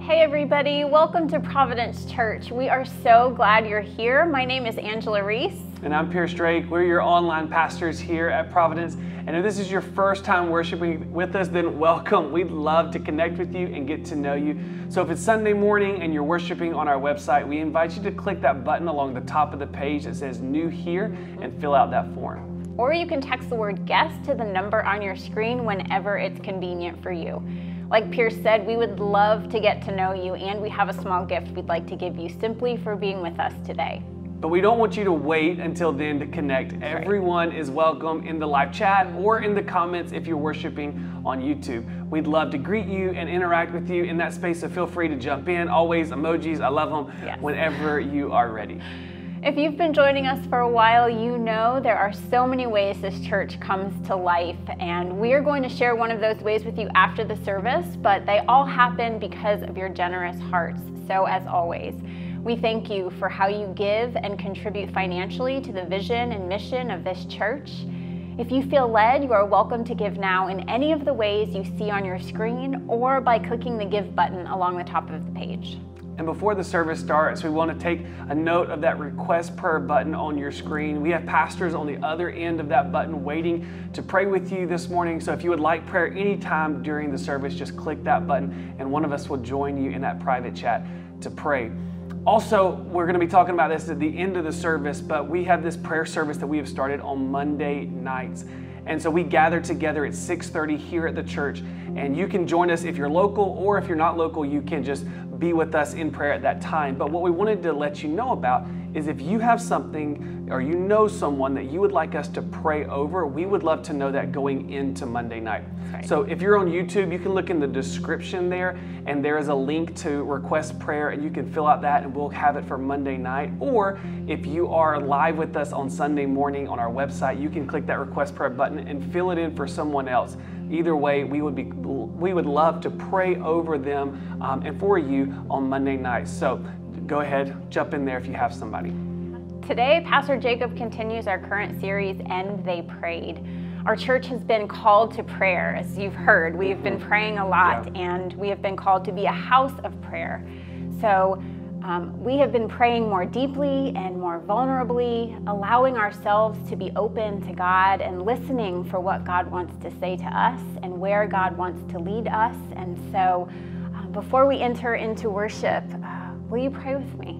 Hey everybody, welcome to Providence Church. We are so glad you're here. My name is Angela Reese. And I'm Pierce Drake. We're your online pastors here at Providence. And if this is your first time worshiping with us, then welcome. We'd love to connect with you and get to know you. So if it's Sunday morning and you're worshiping on our website, we invite you to click that button along the top of the page that says New Here and fill out that form. Or you can text the word guest to the number on your screen whenever it's convenient for you. Like Pierce said, we would love to get to know you, and we have a small gift we'd like to give you simply for being with us today. But we don't want you to wait until then to connect. Everyone is welcome in the live chat or in the comments if you're worshiping on YouTube. We'd love to greet you and interact with you in that space, so feel free to jump in. Always emojis, I love them, whenever you are ready. If you've been joining us for a while, you know there are so many ways this church comes to life, and we are going to share one of those ways with you after the service, but they all happen because of your generous hearts. So as always, we thank you for how you give and contribute financially to the vision and mission of this church. If you feel led, you are welcome to give now in any of the ways you see on your screen or by clicking the Give button along the top of the page. And before the service starts, we want to take a note of that request prayer button on your screen. We have pastors on the other end of that button waiting to pray with you this morning. So if you would like prayer anytime during the service, just click that button and one of us will join you in that private chat to pray. Also, we're going to be talking about this at the end of the service, but we have this prayer service that we have started on Monday nights. And so we gather together at 6:30 here at the church, and you can join us if you're local, or if you're not local, you can just be with us in prayer at that time. But what we wanted to let you know about is if you have something or you know someone that you would like us to pray over, we would love to know that going into Monday night. Right. So if you're on YouTube, you can look in the description there, and there is a link to request prayer, and you can fill out that and we'll have it for Monday night. Or if you are live with us on Sunday morning on our website, you can click that request prayer button and fill it in for someone else. Either way, we would love to pray over them and for you on Monday nights. So go ahead, jump in there if you have somebody. Today, Pastor Jacob continues our current series, And They Prayed. Our church has been called to prayer, as you've heard. We've been praying a lot, and we have been called to be a house of prayer. So we have been praying more deeply and more vulnerably, allowing ourselves to be open to God and listening for what God wants to say to us and where God wants to lead us. And so before we enter into worship, will you pray with me?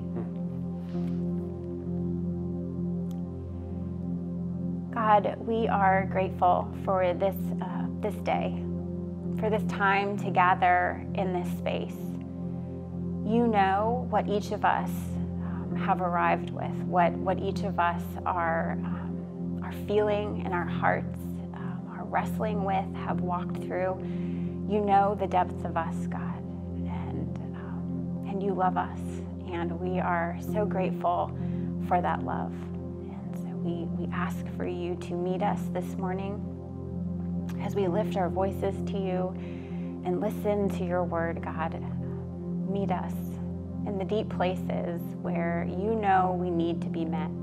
God, we are grateful for this day, for this time to gather in this space. You know what each of us have arrived with, what each of us are feeling in our hearts, are wrestling with, have walked through. You know the depths of us, God, and you love us, and we are so grateful for that love. We ask for you to meet us this morning as we lift our voices to you and listen to your word, God. Meet us in the deep places where you know we need to be met.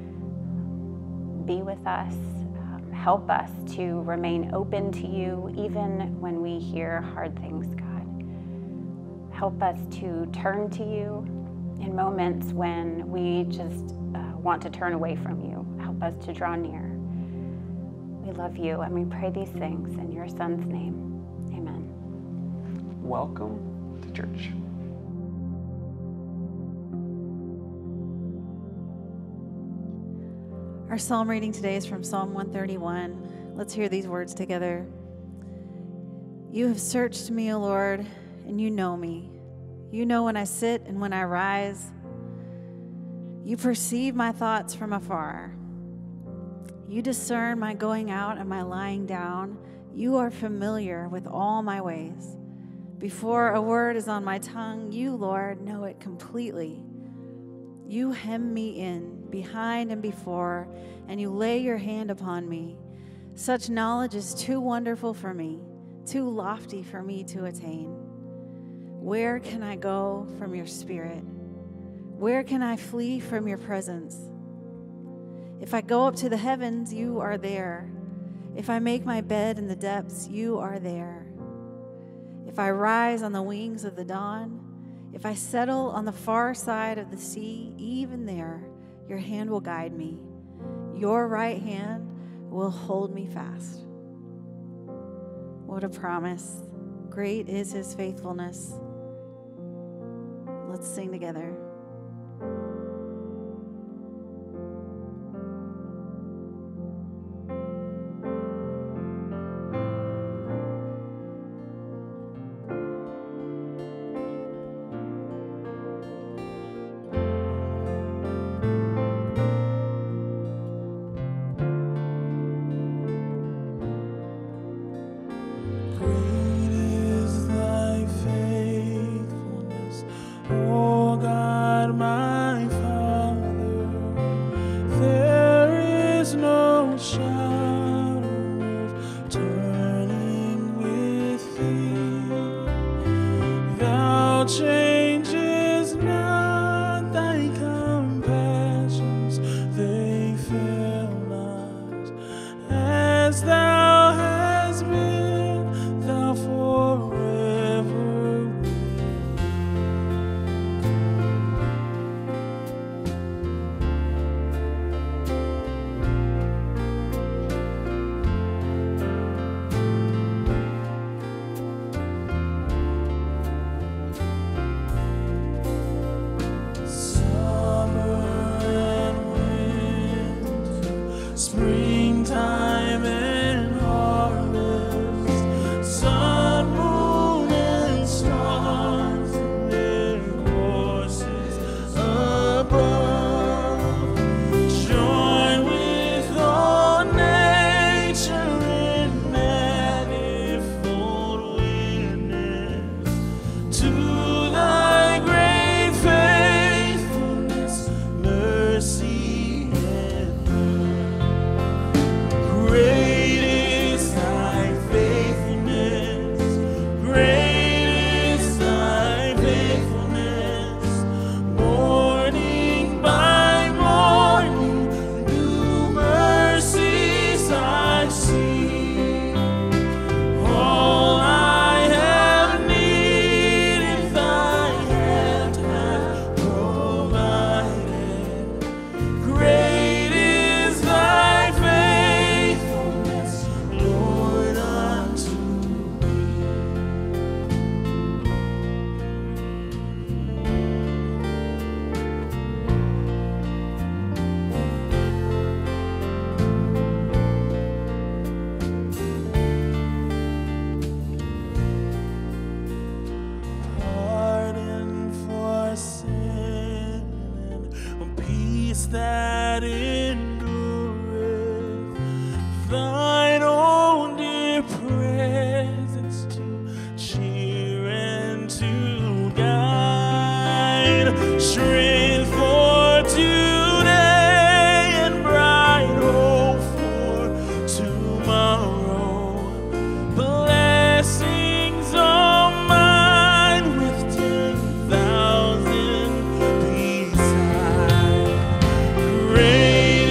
Be with us. Help us to remain open to you even when we hear hard things, God. Help us to turn to you in moments when we just want to turn away from you. Help us to draw near. We love you, and we pray these things in your Son's name. Amen. Welcome to church. Our psalm reading today is from Psalm 131. Let's hear these words together. You have searched me, O Lord, and you know me. You know when I sit and when I rise. You perceive my thoughts from afar. You discern my going out and my lying down. You are familiar with all my ways. Before a word is on my tongue, you, Lord, know it completely. You hem me in, behind and before, and you lay your hand upon me. Such knowledge is too wonderful for me, too lofty for me to attain. Where can I go from your spirit? Where can I flee from your presence? If I go up to the heavens, you are there. If I make my bed in the depths, you are there. If I rise on the wings of the dawn, If I settle on the far side of the sea, even there, your hand will guide me. Your right hand will hold me fast. What a promise. Great is his faithfulness. Let's sing together. Great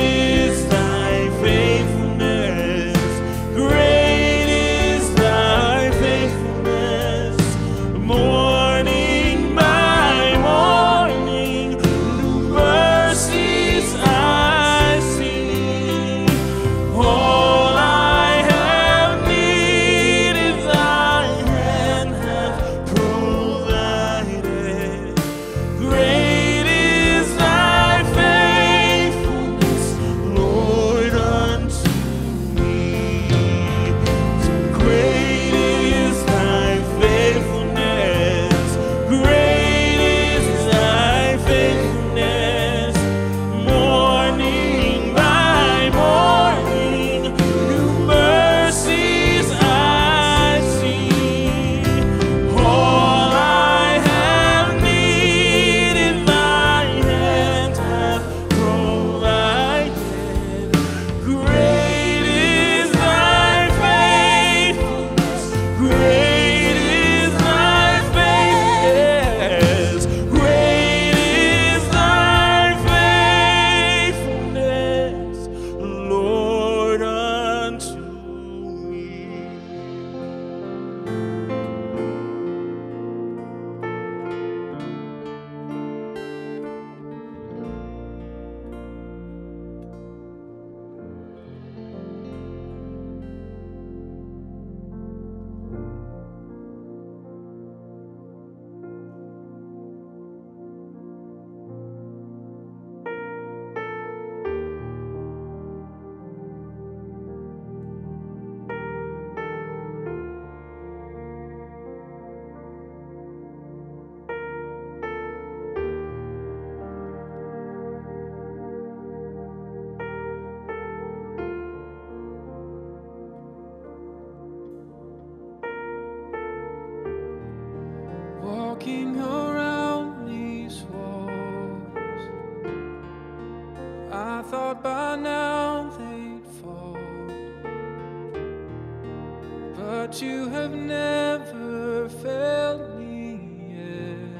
but you have never failed me yet.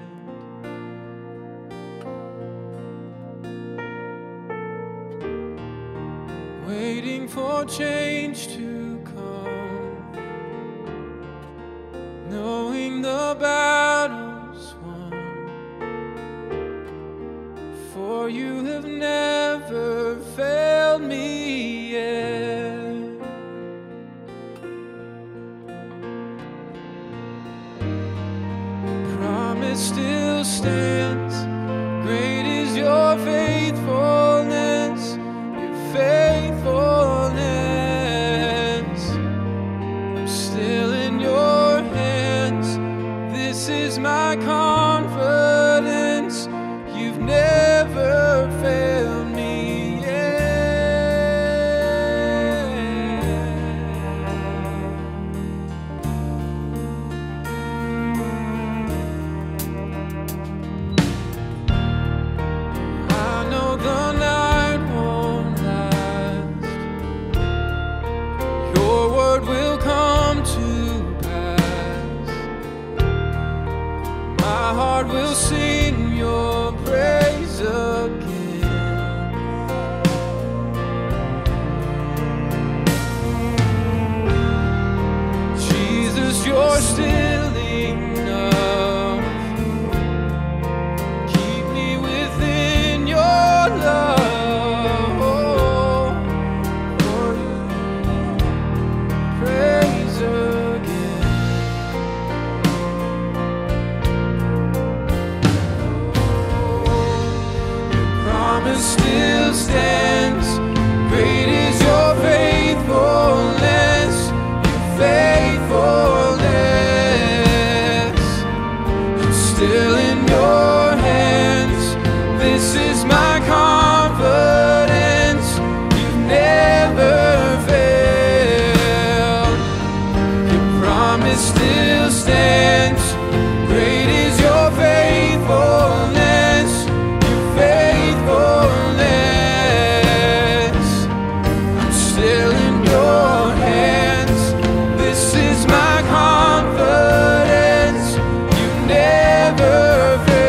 Waiting for change to come, knowing the battle's won, for you have never failed me yet. The promise still stands, great is your faithfulness, your faithfulness. I'm still in your hands, this is my confidence, you've never failed me yet. I know the night won't last, your word will come to pass. My heart will sing your praise again. Jesus, you're still enough. Keep me within your love. For you, praise again. Your promise still stands. Great is your faithfulness, your faithfulness. I'm still in your hands. This is my confidence. You've never failed. Your promise still stands. Great is your faithfulness, your faithfulness. I'm still in your hands. This is my confidence. You never fail.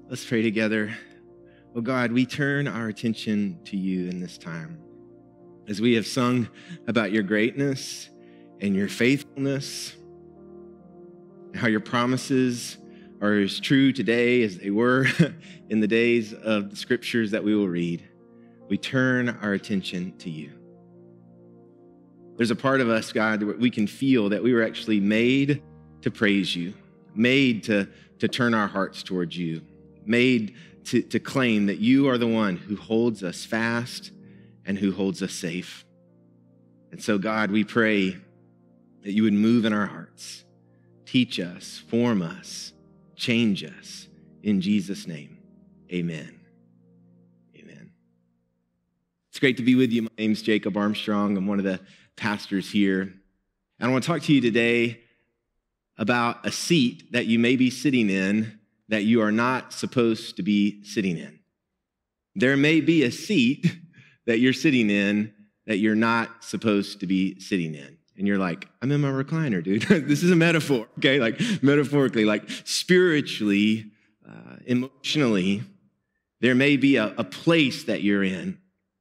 Let's pray together. Oh God, we turn our attention to you in this time. As we have sung about your greatness and your faithfulness, and how your promises are as true today as they were in the days of the scriptures that we will read, we turn our attention to you. There's a part of us, God, where we can feel that we were actually made to praise you, made to turn our hearts towards you, made to claim that you are the one who holds us fast and who holds us safe. And so, God, we pray that you would move in our hearts, teach us, form us, change us. In Jesus' name, amen. Amen. It's great to be with you. My name's Jacob Armstrong. I'm one of the pastors here. And I want to talk to you today about a seat that you may be sitting in that you are not supposed to be sitting in. There may be a seat that you're sitting in that you're not supposed to be sitting in. And you're like, I'm in my recliner, dude. This is a metaphor, okay? Like metaphorically, like spiritually, emotionally, there may be a place that you're in.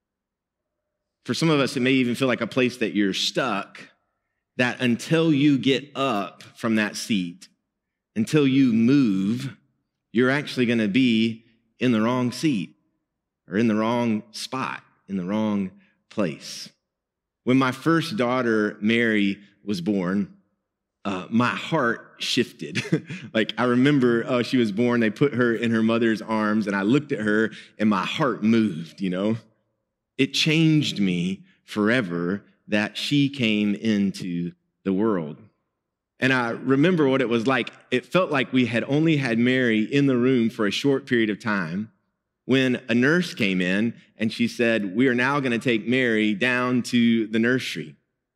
For some of us, it may even feel like a place that you're stuck, that until you get up from that seat, until you move, you're actually going to be in the wrong seat or in the wrong spot, in the wrong place. When my first daughter, Mary, was born, my heart shifted. Like I remember she was born, they put her in her mother's arms, and I looked at her and my heart moved, you know. It changed me forever that she came into the world. And I remember what it was like. It felt like we had only had Mary in the room for a short period of time when a nurse came in and she said, we are now going to take Mary down to the nursery.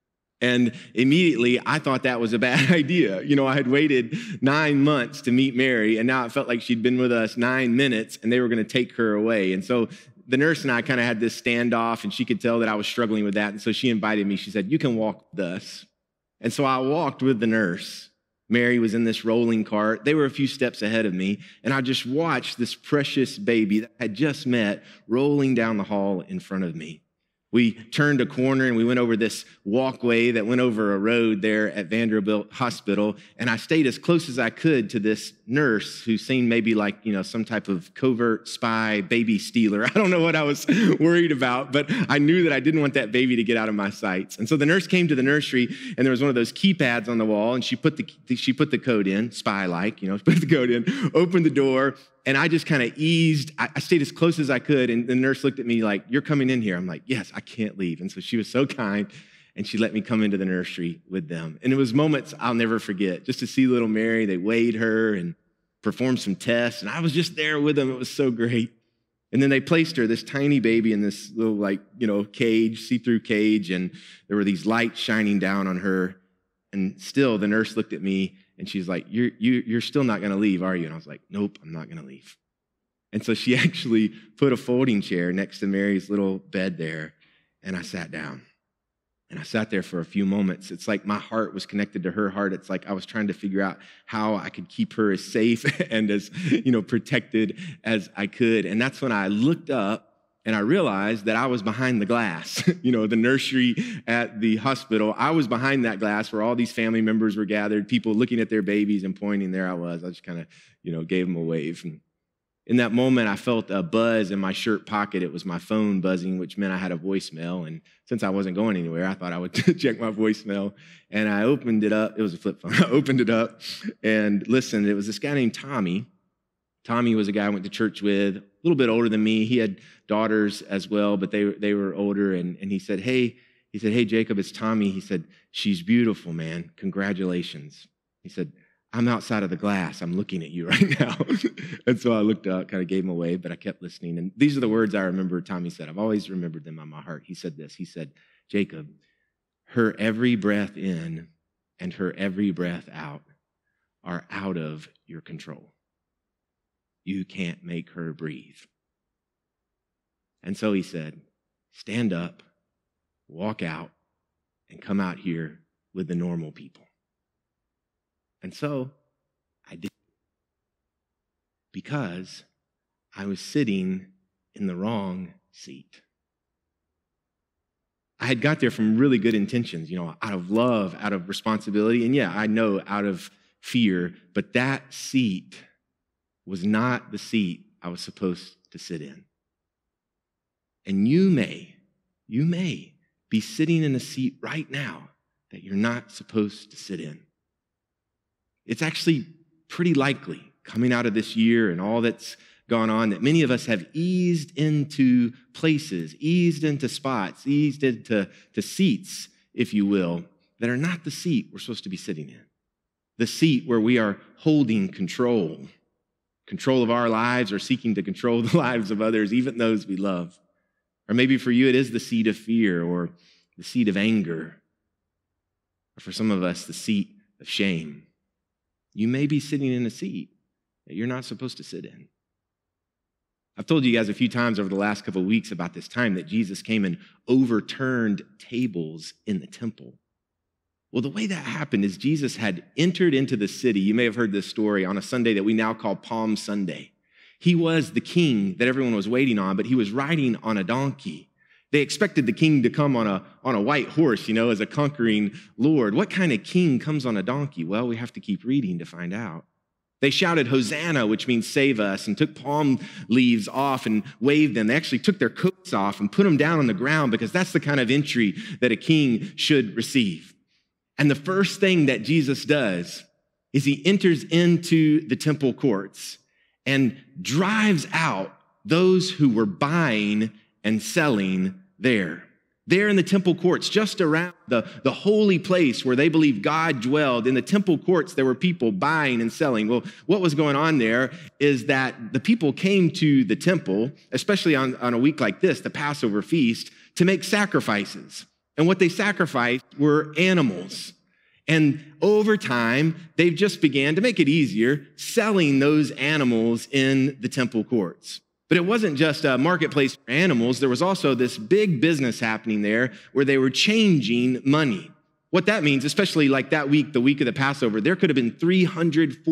And immediately I thought that was a bad idea. You know, I had waited 9 months to meet Mary, and now it felt like she'd been with us 9 minutes and they were going to take her away. And so the nurse and I kind of had this standoff, and she could tell that I was struggling with that. And so she invited me. She said, you can walk with us. And so I walked with the nurse. Mary was in this rolling cart. They were a few steps ahead of me, and I just watched this precious baby that I had just met rolling down the hall in front of me. We turned a corner and we went over this walkway that went over a road there at Vanderbilt Hospital, and I stayed as close as I could to this nurse who seemed maybe like, you know, some type of covert spy baby stealer. I don't know what I was worried about, but I knew that I didn't want that baby to get out of my sights. And so the nurse came to the nursery, and there was one of those keypads on the wall, and she put the code in, spy-like, you know, put the code in, opened the door, and I just kind of eased. I stayed as close as I could, and the nurse looked at me like, you're coming in here. I'm like, yes, I can't leave. And so she was so kind, and she let me come into the nursery with them. And it was moments I'll never forget, just to see little Mary. They weighed her and performed some tests, and I was just there with them. It was so great. And then they placed her, this tiny baby, in this little, like, you know, cage, see-through cage, and there were these lights shining down on her. And still, the nurse looked at me, and she's like, you're still not going to leave, are you? And I was like, nope, I'm not going to leave. And so she actually put a folding chair next to Mary's little bed there, and I sat down. And I sat there for a few moments. It's like my heart was connected to her heart. It's like I was trying to figure out how I could keep her as safe and as, you know, protected as I could. And that's when I looked up and I realized that I was behind the glass. You know, the nursery at the hospital, I was behind that glass where all these family members were gathered, people looking at their babies and pointing. There I was. I just kind of, you know, gave them a wave. And in that moment, I felt a buzz in my shirt pocket. It was my phone buzzing, which meant I had a voicemail. And since I wasn't going anywhere, I thought I would check my voicemail. And I opened it up. It was a flip phone. I opened it up and listened. It was this guy named Tommy. Tommy was a guy I went to church with, a little bit older than me. He had daughters as well, but they were older. And he said, hey, Jacob, it's Tommy. He said, she's beautiful, man. Congratulations. He said, I'm outside of the glass. I'm looking at you right now. And so I looked up, kind of gave him a wave, but I kept listening. And these are the words I remember Tommy said. I've always remembered them on my heart. He said this. He said, Jacob, her every breath in and her every breath out are out of your control. You can't make her breathe. And so he said, stand up, walk out, and come out here with the normal people. And so I did, because I was sitting in the wrong seat. I had got there from really good intentions, out of love, out of responsibility, and I know out of fear, but that seat was not the seat I was supposed to sit in. And you may be sitting in a seat right now that you're not supposed to sit in. It's actually pretty likely, coming out of this year and all that's gone on, that many of us have eased into places, eased into spots, eased into seats, if you will, that are not the seat we're supposed to be sitting in. The seat where we are holding control of our lives or seeking to control the lives of others, even those we love. Or maybe for you, it is the seat of fear or the seat of anger. Or for some of us, the seat of shame. You may be sitting in a seat that you're not supposed to sit in. I've told you guys a few times over the last couple of weeks about this time that Jesus came and overturned tables in the temple. Well, the way that happened is Jesus had entered into the city. You may have heard this story on a Sunday that we now call Palm Sunday. He was the king that everyone was waiting on, but he was riding on a donkey. They expected the king to come on a white horse, as a conquering Lord. What kind of king comes on a donkey? Well, we have to keep reading to find out. They shouted, Hosanna, which means save us, and took palm leaves off and waved them. They actually took their coats off and put them down on the ground because that's the kind of entry that a king should receive. And the first thing that Jesus does is he enters into the temple courts and drives out those who were buying and selling there. There in the temple courts, just around the holy place where they believed God dwelled, in the temple courts, there were people buying and selling. Well, what was going on there is that the people came to the temple, especially on a week like this, the Passover feast, to make sacrifices. And what they sacrificed were animals. And over time, they've just began, to make it easier, selling those animals in the temple courts. But it wasn't just a marketplace for animals. There was also this big business happening there where they were changing money. What that means, especially like that week, the week of the Passover, there could have been 300,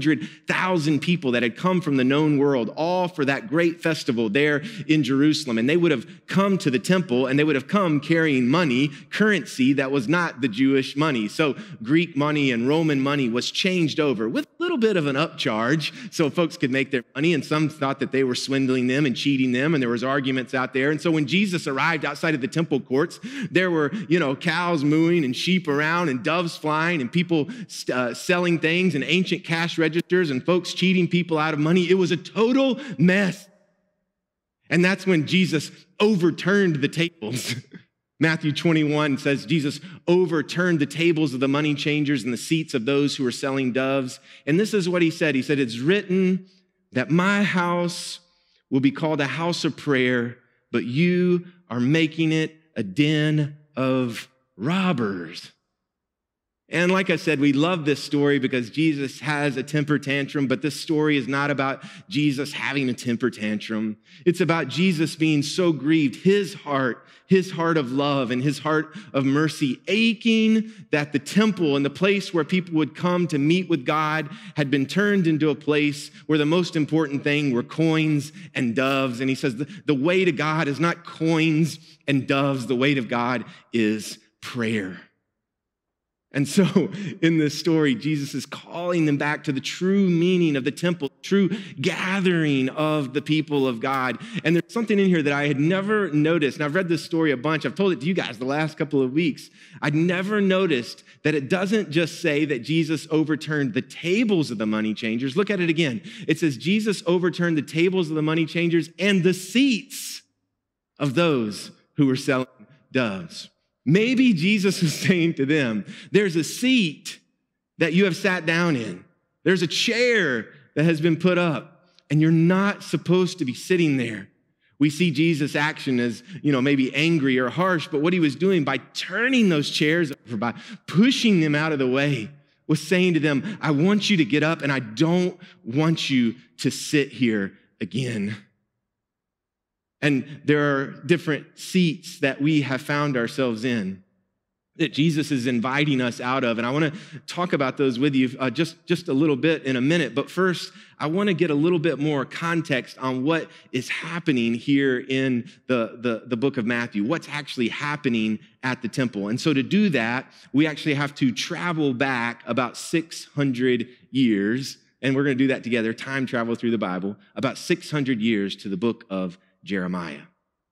400,000 people that had come from the known world, all for that great festival there in Jerusalem. And they would have come to the temple and they would have come carrying money, currency that was not the Jewish money. So Greek money and Roman money was changed over with a little bit of an upcharge so folks could make their money. And some thought that they were swindling them and cheating them. And there was arguments out there. And so when Jesus arrived outside of the temple courts, there were, cows mooing and sheep around and doves flying and people selling things and ancient cash registers and folks cheating people out of money. It was a total mess. And that's when Jesus overturned the tables. Matthew 21 says Jesus overturned the tables of the money changers and the seats of those who were selling doves. And this is what he said. He said, it's written that my house will be called a house of prayer, but you are making it a den of robbers. And like I said, we love this story because Jesus has a temper tantrum, but this story is not about Jesus having a temper tantrum. It's about Jesus being so grieved, his heart of love and his heart of mercy, aching that the temple and the place where people would come to meet with God had been turned into a place where the most important thing were coins and doves. And he says, the way to God is not coins and doves. The way to God is prayer. And so in this story, Jesus is calling them back to the true meaning of the temple, true gathering of the people of God. And there's something in here that I had never noticed. And I've read this story a bunch. I've told it to you guys the last couple of weeks. I'd never noticed that it doesn't just say that Jesus overturned the tables of the money changers. Look at it again. It says Jesus overturned the tables of the money changers and the seats of those who were selling doves. Maybe Jesus was saying to them, there's a seat that you have sat down in. There's a chair that has been put up, and you're not supposed to be sitting there. We see Jesus' action as, maybe angry or harsh, but what he was doing by turning those chairs over, by pushing them out of the way, was saying to them, I want you to get up, and I don't want you to sit here again. And there are different seats that we have found ourselves in. that Jesus is inviting us out of. And I want to talk about those with you just a little bit in a minute. But first, I want to get a little bit more context on what is happening here in the book of Matthew, what's actually happening at the temple. And so to do that, we actually have to travel back about 600 years. And we're going to do that together, time travel through the Bible, about 600 years to the book of Jeremiah.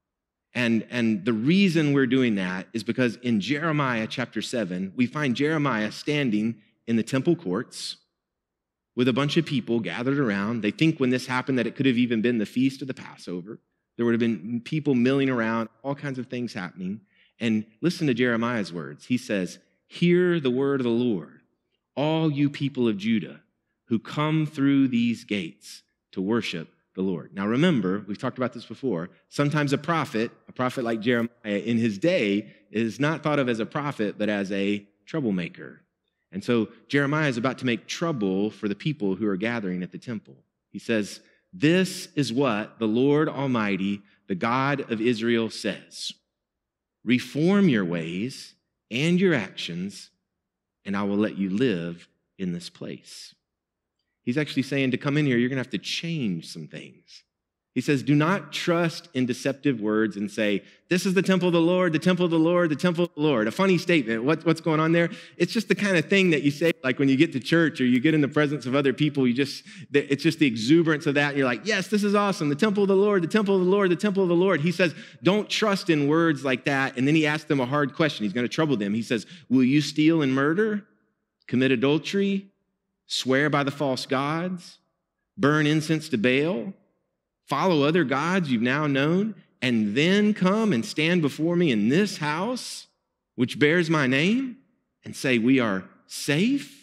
And the reason we're doing that is because in Jeremiah chapter 7, we find Jeremiah standing in the temple courts with a bunch of people gathered around. They think when this happened that it could have even been the feast of the Passover. There would have been people milling around, all kinds of things happening. And listen to Jeremiah's words. He says, "Hear the word of the Lord, all you people of Judah who come through these gates to worship the Lord." Now remember, we've talked about this before, sometimes a prophet like Jeremiah in his day is not thought of as a prophet, but as a troublemaker. And so Jeremiah is about to make trouble for the people who are gathering at the temple. He says, "This is what the Lord Almighty, the God of Israel, says. Reform your ways and your actions, and I will let you live in this place." He's actually saying to come in here, you're going to have to change some things. He says, do not trust in deceptive words and say, this is the temple of the Lord, the temple of the Lord, the temple of the Lord. A funny statement. What's going on there? It's just the kind of thing that you say, like when you get to church or you get in the presence of other people, it's just the exuberance of that. And you're like, yes, this is awesome. The temple of the Lord, the temple of the Lord, the temple of the Lord. He says, don't trust in words like that. And then he asks them a hard question. He's going to trouble them. He says, will you steal and murder, commit adultery, swear by the false gods, burn incense to Baal, follow other gods you've now known, and then come and stand before me in this house, which bears my name, and say we are safe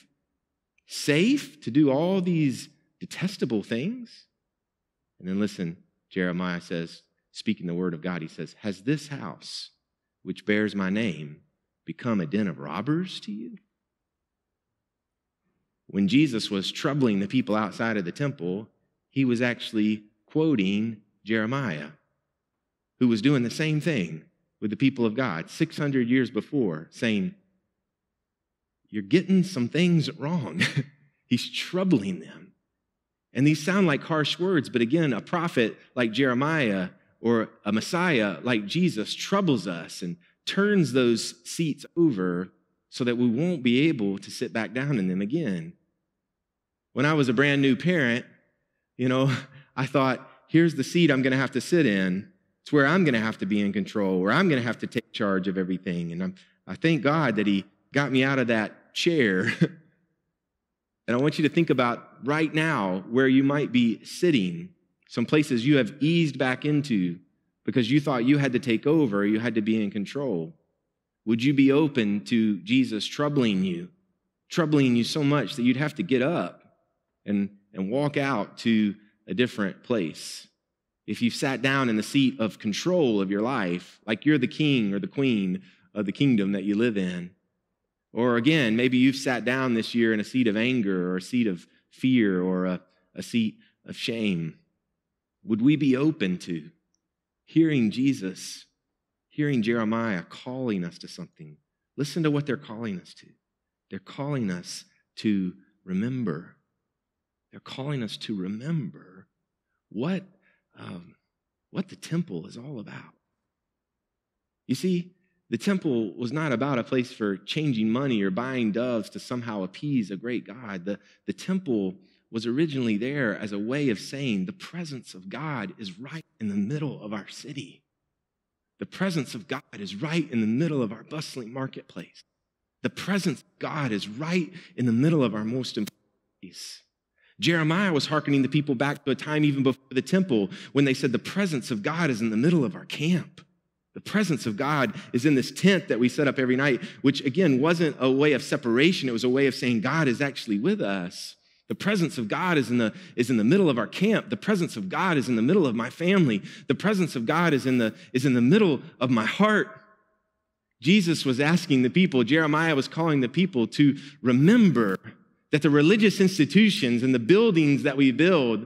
to do all these detestable things? And then listen, Jeremiah says, speaking the word of God, he says, has this house, which bears my name, become a den of robbers to you? When Jesus was troubling the people outside of the temple, he was actually quoting Jeremiah, who was doing the same thing with the people of God 600 years before, saying, you're getting some things wrong. He's troubling them. And these sound like harsh words, but again, a prophet like Jeremiah or a Messiah like Jesus troubles us and turns those seats over so that we won't be able to sit back down in them again. When I was a brand new parent, I thought, here's the seat I'm going to have to sit in. It's where I'm going to have to be in control, where I'm going to have to take charge of everything. And I thank God that he got me out of that chair. And I want you to think about right now where you might be sitting, some places you have eased back into because you thought you had to take over, you had to be in control. Would you be open to Jesus troubling you so much that you'd have to get up and walk out to a different place? If you've sat down in the seat of control of your life, like you're the king or the queen of the kingdom that you live in. Or again, maybe you've sat down this year in a seat of anger or a seat of fear or a seat of shame. Would we be open to hearing Jesus, hearing Jeremiah calling us to something? Listen to what they're calling us to. They're calling us to remember. They're calling us to remember what the temple is all about. You see, the temple was not about a place for changing money or buying doves to somehow appease a great God. The temple was originally there as a way of saying the presence of God is right in the middle of our city. The presence of God is right in the middle of our bustling marketplace. The presence of God is right in the middle of our most important place. Jeremiah was hearkening the people back to a time even before the temple when they said the presence of God is in the middle of our camp. The presence of God is in this tent that we set up every night, which again wasn't a way of separation. It was a way of saying God is actually with us. The presence of God is in the middle of our camp. The presence of God is in the middle of my family. The presence of God is in the middle of my heart. Jesus was asking the people, Jeremiah was calling the people to remember that the religious institutions and the buildings that we build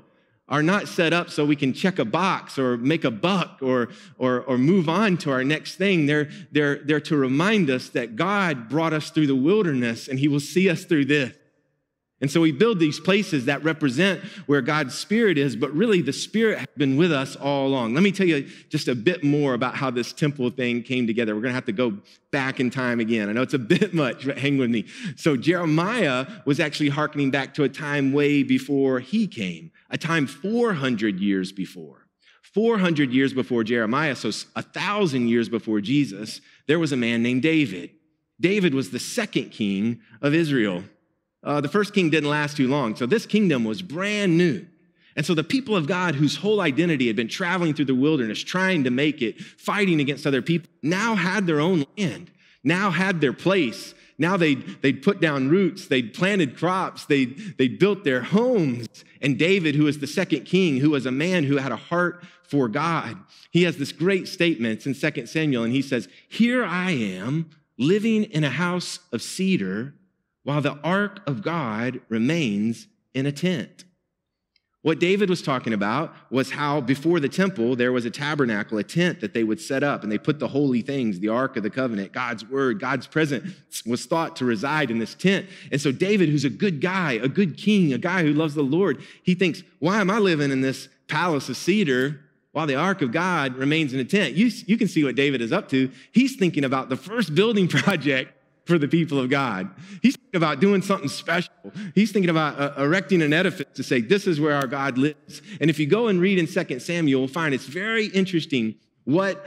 are not set up so we can check a box or make a buck or move on to our next thing. They're to remind us that God brought us through the wilderness and he will see us through this. And so we build these places that represent where God's Spirit is, but really the Spirit has been with us all along. Let me tell you just a bit more about how this temple thing came together. We're going to have to go back in time again. I know it's a bit much, but hang with me. So Jeremiah was actually hearkening back to a time way before he came, a time 400 years before. 400 years before Jeremiah, so 1,000 years before Jesus, there was a man named David. David was the second king of Israel. The first king didn't last too long, so this kingdom was brand new. And so the people of God, whose whole identity had been traveling through the wilderness, trying to make it, fighting against other people, now had their own land, now had their place. Now they'd put down roots, they'd planted crops, they'd built their homes. And David, who was the second king, who was a man who had a heart for God, he has this great statement. It's in 2 Samuel, and he says, "Here I am, living in a house of cedar, while the ark of God remains in a tent." What David was talking about was how before the temple, there was a tabernacle, a tent that they would set up, and they put the holy things, the Ark of the Covenant, God's word, God's presence was thought to reside in this tent. And so David, who's a good guy, a good king, a guy who loves the Lord, he thinks, why am I living in this palace of cedar while the Ark of God remains in a tent? You can see what David is up to. He's thinking about the first building project for the people of God. He's thinking about doing something special. He's thinking about erecting an edifice to say, this is where our God lives. And if you go and read in 2 Samuel, you'll find it's very interesting what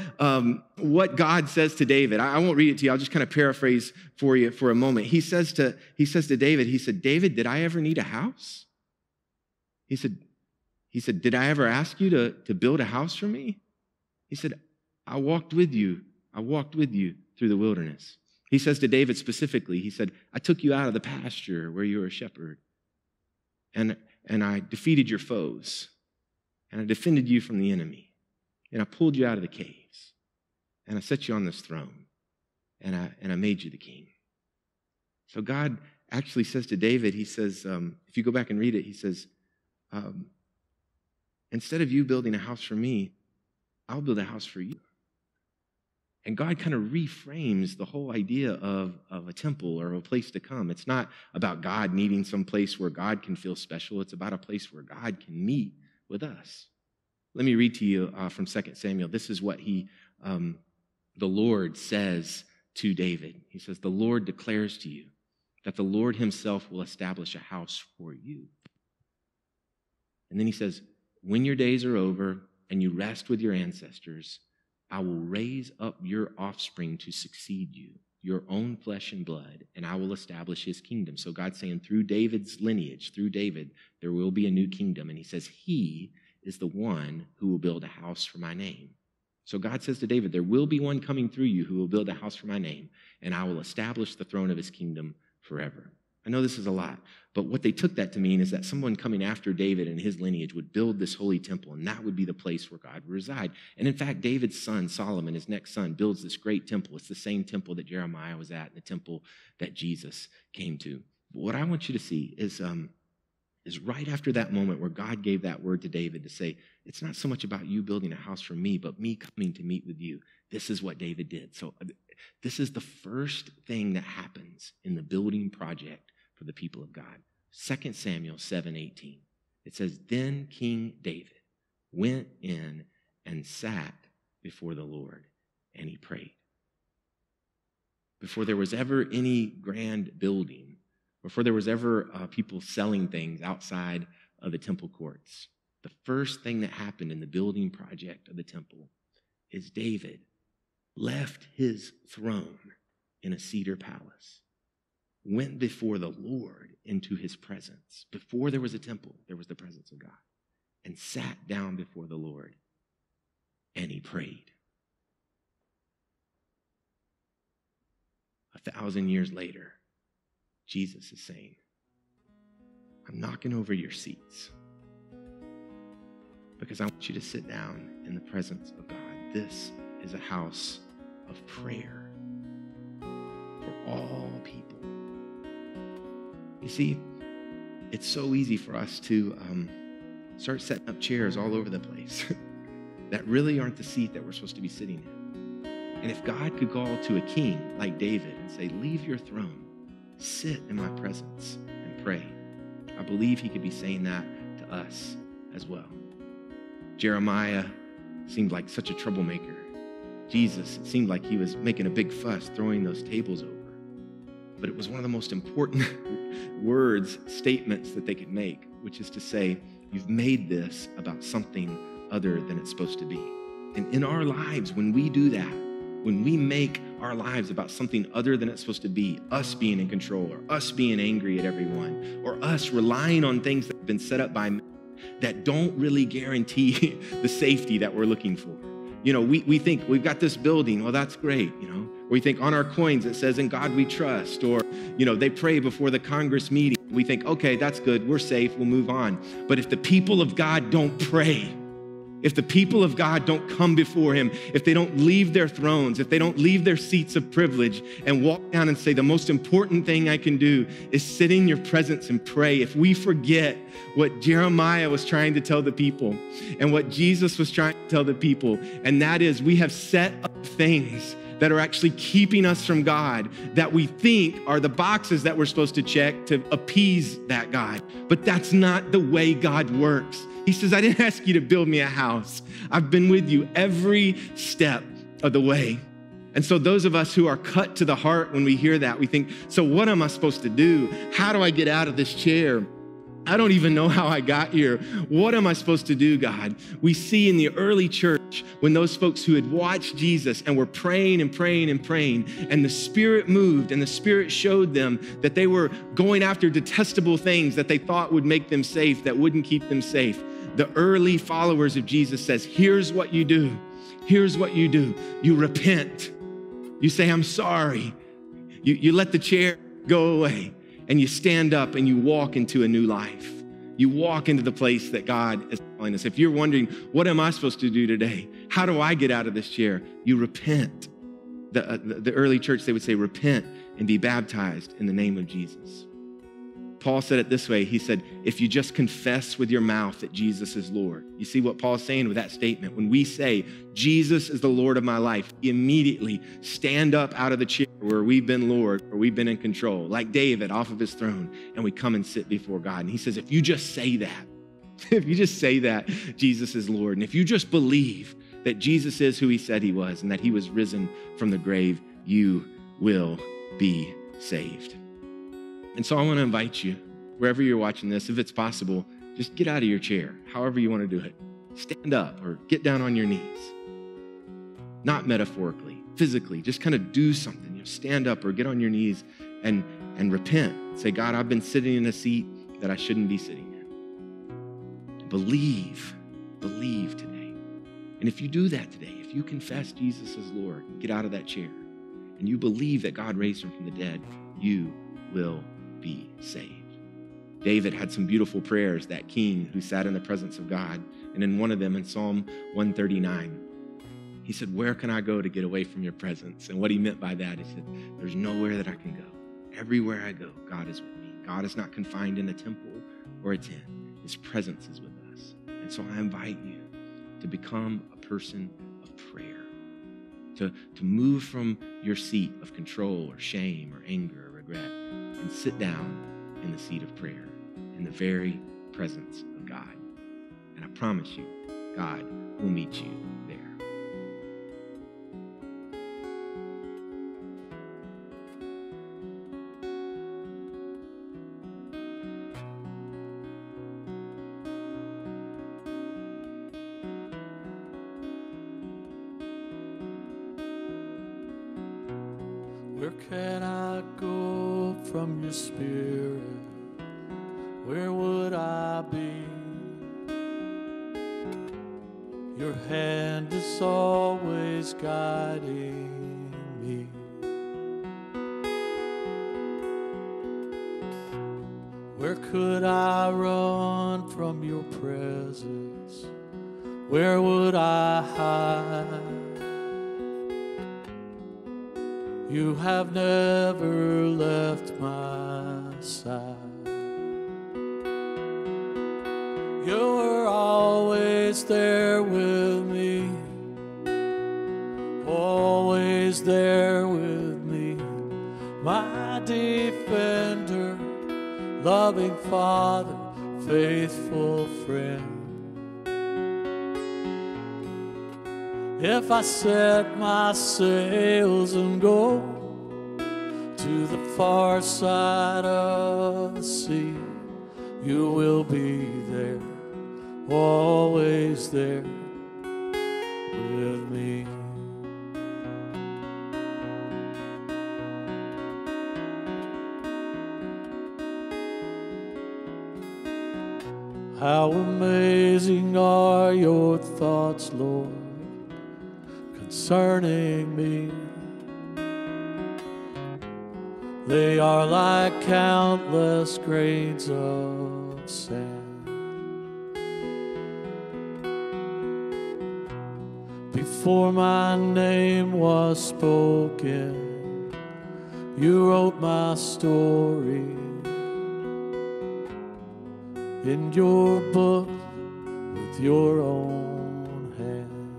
God says to David. I won't read it to you. I'll just kind of paraphrase for you for a moment. He says to David, he said, "David, did I ever need a house?" He said, "Did I ever ask you to build a house for me?" He said, I walked with you through the wilderness." He says to David specifically, he said, "I took you out of the pasture where you were a shepherd, and I defeated your foes, and I defended you from the enemy, and I pulled you out of the caves, and I set you on this throne, and I made you the king." So God actually says to David, he says, if you go back and read it, he says, instead of you building a house for me, I'll build a house for you. And God kind of reframes the whole idea of a temple or a place to come. It's not about God needing some place where God can feel special. It's about a place where God can meet with us. Let me read to you from 2 Samuel. This is what the Lord says to David. He says, "The Lord declares to you that the Lord himself will establish a house for you." And then he says, "When your days are over and you rest with your ancestors, I will raise up your offspring to succeed you, your own flesh and blood, and I will establish his kingdom." So God's saying through David's lineage, through David, there will be a new kingdom. And he says, he is the one who will build a house for my name. So God says to David, there will be one coming through you who will build a house for my name, and I will establish the throne of his kingdom forever. I know this is a lot, but what they took that to mean is that someone coming after David and his lineage would build this holy temple, and that would be the place where God would reside. And in fact, David's son, Solomon, his next son, builds this great temple. It's the same temple that Jeremiah was at and the temple that Jesus came to. But what I want you to see is right after that moment where God gave that word to David to say, it's not so much about you building a house for me, but me coming to meet with you. This is what David did. So this is the first thing that happens in the building project for the people of God. 2 Samuel 7:18. It says, "Then King David went in and sat before the Lord, and he prayed." Before there was ever any grand building, before there was ever people selling things outside of the temple courts, the first thing that happened in the building project of the temple is David left his throne in a cedar palace, went before the Lord into his presence. Before there was a temple, there was the presence of God, and sat down before the Lord, and he prayed. 1,000 years later, Jesus is saying, I'm knocking over your seats because I want you to sit down in the presence of God. This is a house of prayer for all people. You see, it's so easy for us to Start setting up chairs all over the place that really aren't the seat that we're supposed to be sitting in. And if God could call to a king like David and say, leave your throne, sit in my presence and pray, I believe he could be saying that to us as well. Jeremiah seemed like such a troublemaker. Jesus, it seemed like he was making a big fuss, throwing those tables over. But it was one of the most important words, statements that they could make, which is to say, you've made this about something other than it's supposed to be. And in our lives, when we do that, when we make our lives about something other than it's supposed to be, us being in control, or us being angry at everyone, or us relying on things that have been set up by men that don't really guarantee the safety that we're looking for. You know, we think we've got this building, well, that's great, you know. Or we think on our coins it says, in God we trust. Or, you know, they pray before the Congress meeting. We think, okay, that's good, we're safe, we'll move on. But if the people of God don't pray, if the people of God don't come before him, if they don't leave their thrones, if they don't leave their seats of privilege and walk down and say, the most important thing I can do is sit in your presence and pray. If we forget what Jeremiah was trying to tell the people and what Jesus was trying to tell the people, and that is we have set up things that are actually keeping us from God, that we think are the boxes that we're supposed to check to appease that God. But that's not the way God works. He says, I didn't ask you to build me a house. I've been with you every step of the way. And so those of us who are cut to the heart when we hear that, we think, so what am I supposed to do? How do I get out of this chair? I don't even know how I got here. What am I supposed to do, God? We see in the early church when those folks who had watched Jesus and were praying and praying and praying, and the Spirit moved and the Spirit showed them that they were going after detestable things that they thought would make them safe, that wouldn't keep them safe. The early followers of Jesus says, here's what you do. Here's what you do. You repent. You say, I'm sorry. You let the chair go away. And you stand up and you walk into a new life. You walk into the place that God is calling us. If you're wondering, what am I supposed to do today? How do I get out of this chair? You repent. The early church, they would say, repent and be baptized in the name of Jesus. Paul said it this way. He said, if you just confess with your mouth that Jesus is Lord. You see what Paul's saying with that statement? When we say, Jesus is the Lord of my life, we immediately stand up out of the chair where we've been Lord, or we've been in control, like David off of his throne, and we come and sit before God. And he says, if you just say that, if you just say that Jesus is Lord, and if you just believe that Jesus is who he said he was and that he was risen from the grave, you will be saved. And so I want to invite you, wherever you're watching this, if it's possible, just get out of your chair, however you want to do it. Stand up or get down on your knees. Not metaphorically, physically, just kind of do something. You know, stand up or get on your knees and repent. Say, God, I've been sitting in a seat that I shouldn't be sitting in. Believe today. And if you do that today, if you confess Jesus as Lord, and get out of that chair, and you believe that God raised him from the dead, you will be saved. David had some beautiful prayers, that king who sat in the presence of God. And in one of them, in Psalm 139, he said, where can I go to get away from your presence? And what he meant by that, he said, there's nowhere that I can go. Everywhere I go, God is with me. God is not confined in a temple or a tent. His presence is with us. And so I invite you to become a person of prayer, to move from your seat of control or shame or anger or regret and sit down in the seat of prayer, in the very presence of God. And I promise you, God will meet you there. Where can I go from your spirit? Where would I be? Your hand is always guiding me. Where could I run from your presence? Where would I hide? You have never left my side. You were always there with me, always there with me, my defender, loving Father, faithful friend. If I set my sails and go to the far side of the sea, you will be there, always there with me. How amazing are your thoughts, Lord, concerning me. They are like countless grains of sand. Before my name was spoken, you wrote my story in your book with your own hand.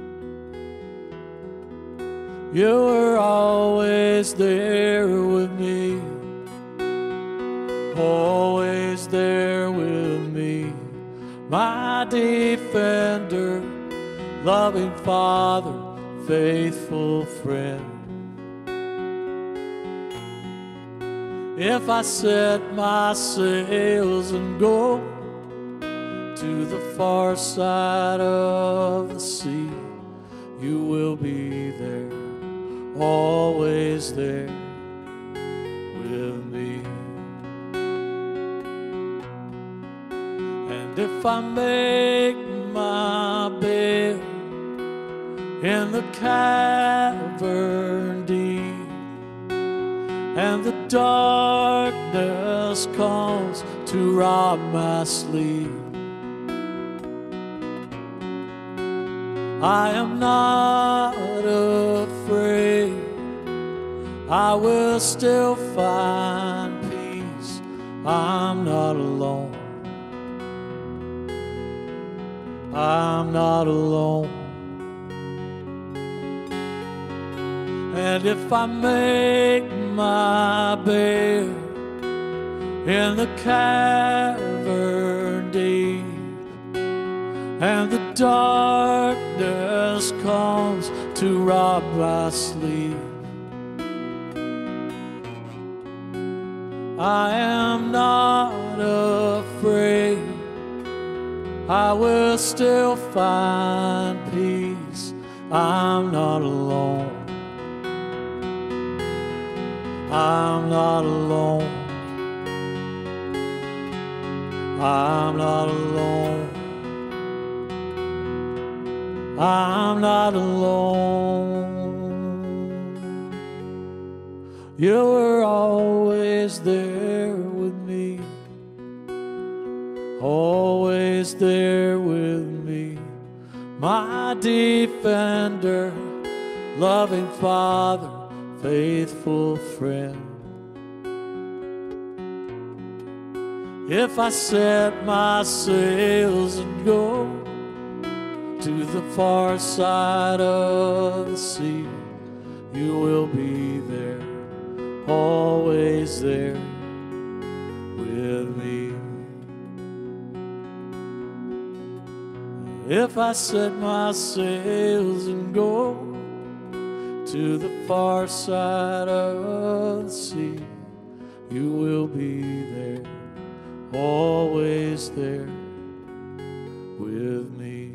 You were always there with me, always there with me, my defender, loving Father, faithful friend. If I set my sails and go to the far side of the sea, you will be there, always there with me. And if I make my bed in the cavern deep, and the darkness comes to rob my sleep, I am not afraid. I will still find peace. I'm not alone. I'm not alone. And if I make my bed in the cavern deep, and the darkness comes to rob my sleep, I am not afraid. I will still find peace. I'm not alone. I'm not alone. I'm not alone. I'm not alone. You were always there with me, always there with me, my defender, loving Father, faithful friend. If I set my sails and go to the far side of the sea, you will be there, always there with me. If I set my sails and go to the far side of the sea, you will be there, always there with me.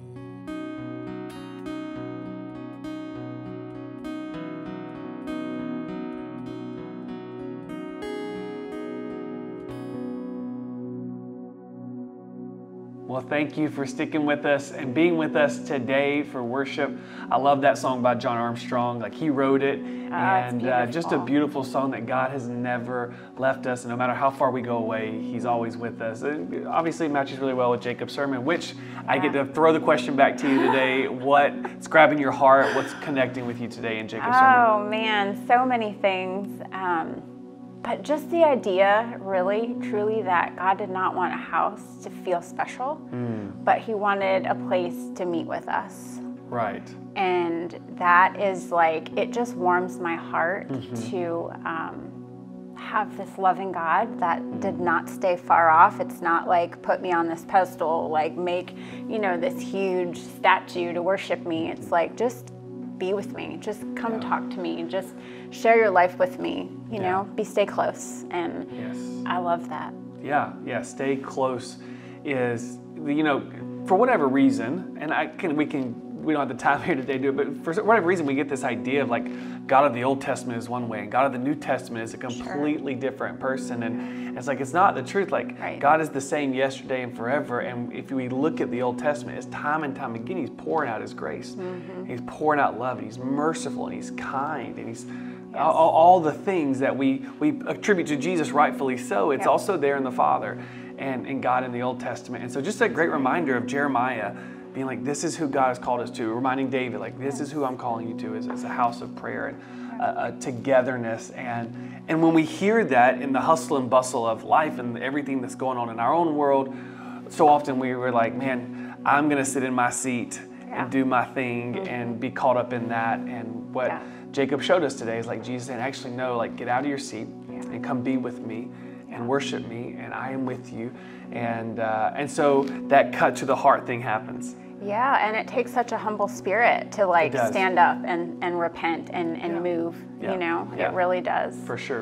Well, thank you for sticking with us and being with us today for worship. I love that song by John Armstrong. Like, he wrote it, and just a beautiful song that God has never left us. And no matter how far we go away, He's always with us. It obviously matches really well with Jacob's sermon, which I get to throw the question back to you today. What's grabbing your heart? What's connecting with you today in Jacob's sermon? Oh man, so many things. But just the idea, really, truly, that God did not want a house to feel special, but he wanted a place to meet with us. Right. And that is like, it just warms my heart to have this loving God that did not stay far off. It's not like put me on this pedestal, like make, this huge statue to worship me. It's like, just be with me. Just come talk to me. Just share your life with me, stay close. And I love that. Yeah. Stay close is, for whatever reason, and we don't have the time here today to do it, but for whatever reason, we get this idea of like God of the Old Testament is one way and God of the New Testament is a completely different person. And it's like, it's not the truth. Like God is the same yesterday and forever. And if we look at the Old Testament, it's time and time again, he's pouring out his grace. He's pouring out love, and he's merciful, and he's kind, and he's all the things that we attribute to Jesus, rightfully so. It's also there in the Father and God in the Old Testament. And so just a great reminder of Jeremiah being like, this is who God has called us to, reminding David, like, this is who I'm calling you to, as a house of prayer and a togetherness. And when we hear that in the hustle and bustle of life and everything that's going on in our own world, so often we were like, man, I'm going to sit in my seat and do my thing and be caught up in that. And what Jacob showed us today is like Jesus saying, actually, no, like, get out of your seat and come be with me and worship me, and I am with you. And so that cut to the heart thing happens. Yeah, and it takes such a humble spirit to like stand up and repent and move, It really does. For sure.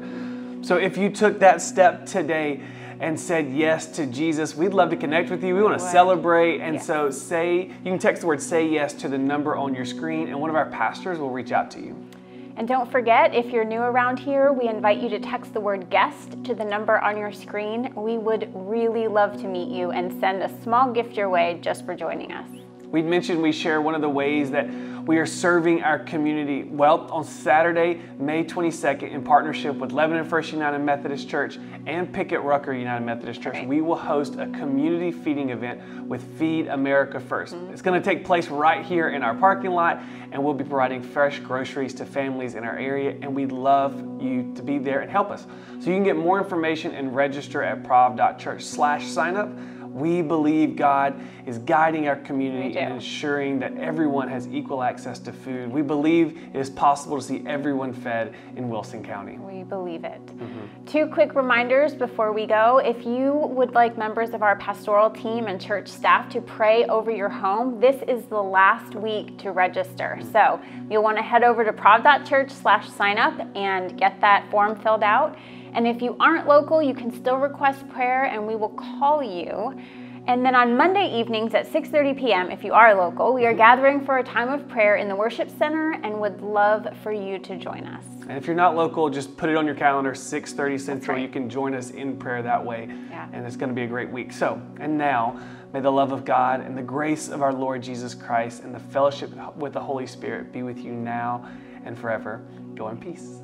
So if you took that step today and said yes to Jesus, we'd love to connect with you. We want to celebrate. And so you can text the word "say yes" to the number on your screen, and one of our pastors will reach out to you. And don't forget, if you're new around here, we invite you to text the word "guest" to the number on your screen. We would really love to meet you and send a small gift your way just for joining us. We'd mentioned we share one of the ways that we are serving our community. Well, on Saturday, May 22nd, in partnership with Lebanon First United Methodist Church and Pickett Rucker United Methodist Church, we will host a community feeding event with Feed America First. It's going to take place right here in our parking lot, and we'll be providing fresh groceries to families in our area, and we'd love you to be there and help us. So you can get more information and register at prov.church/signup. We believe God is guiding our community and ensuring that everyone has equal access to food. We believe it is possible to see everyone fed in Wilson County. We believe it. 2 quick reminders before we go. If you would like members of our pastoral team and church staff to pray over your home, this is the last week to register. So you'll want to head over to prov.church/signup and get that form filled out. And if you aren't local, you can still request prayer and we will call you. And then on Monday evenings at 6:30 p.m., if you are local, we are gathering for a time of prayer in the worship center and would love for you to join us. And if you're not local, just put it on your calendar, 6:30 Central. You can join us in prayer that way. And it's going to be a great week. So, and now, may the love of God and the grace of our Lord Jesus Christ and the fellowship with the Holy Spirit be with you now and forever. Go in peace.